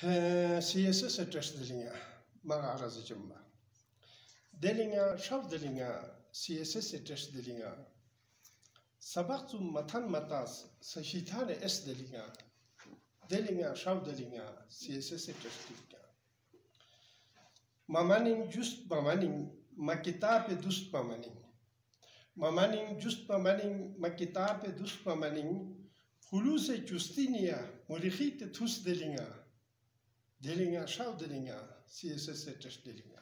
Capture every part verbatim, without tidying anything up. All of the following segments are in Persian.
سیاست سترس دلینگا ماغا عرض جمع دلینگا شاو دلینگا سیاست سترس دلینگا سبق تو متن متاس سشیتان اس دلینگا دلینگا شاو دلینگا سیاست سترس دلینگا مامانین جست مامانین ما کتاب دوست مامانین مامانین جست مامانین ما کتاب دوست مامانین خلوص جستینیا ملخیت توس دلینگا دلینگا شاو دلینگا سیاست سترس دلینگا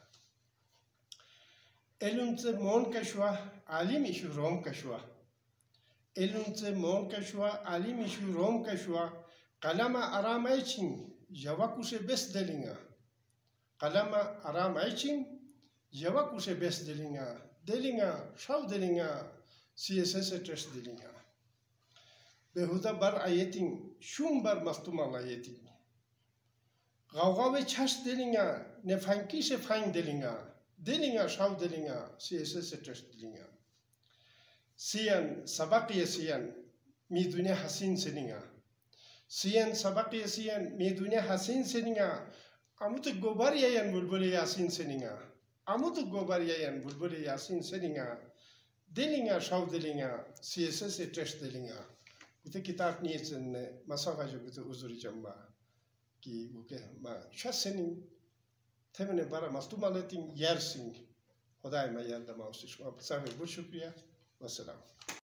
elunze mon kashwa alim ishu rom kashwa elunze mon kashwa alim ishu rom kashwa kalama aram için javakuse bes delinga kalama aram için javakuse bes delinga delinga shav delinga siyasat سترس delinga behuda bar ayetin şum bar mastumal ayetin gavga ve çaş delinga ne fanki se fan delinga delinga şav delinga siyasat سترس delinga siyan sabaqiye siyan mi dünya hasin seninga siyan sabaqiye siyan mi dünya hasin seninga amut gobar yayan bulbul yasin seninga amut gobar yayan bulbul yasin seninga delinga şav delinga siyasat سترس delinga bu da kitap niyetin masafacı bu da uzuri jamba ki bu ke ma şasenin temene bara mastumaletin yersin Huday ma yardım olsun. Sabır bu şükriye. Vesselam.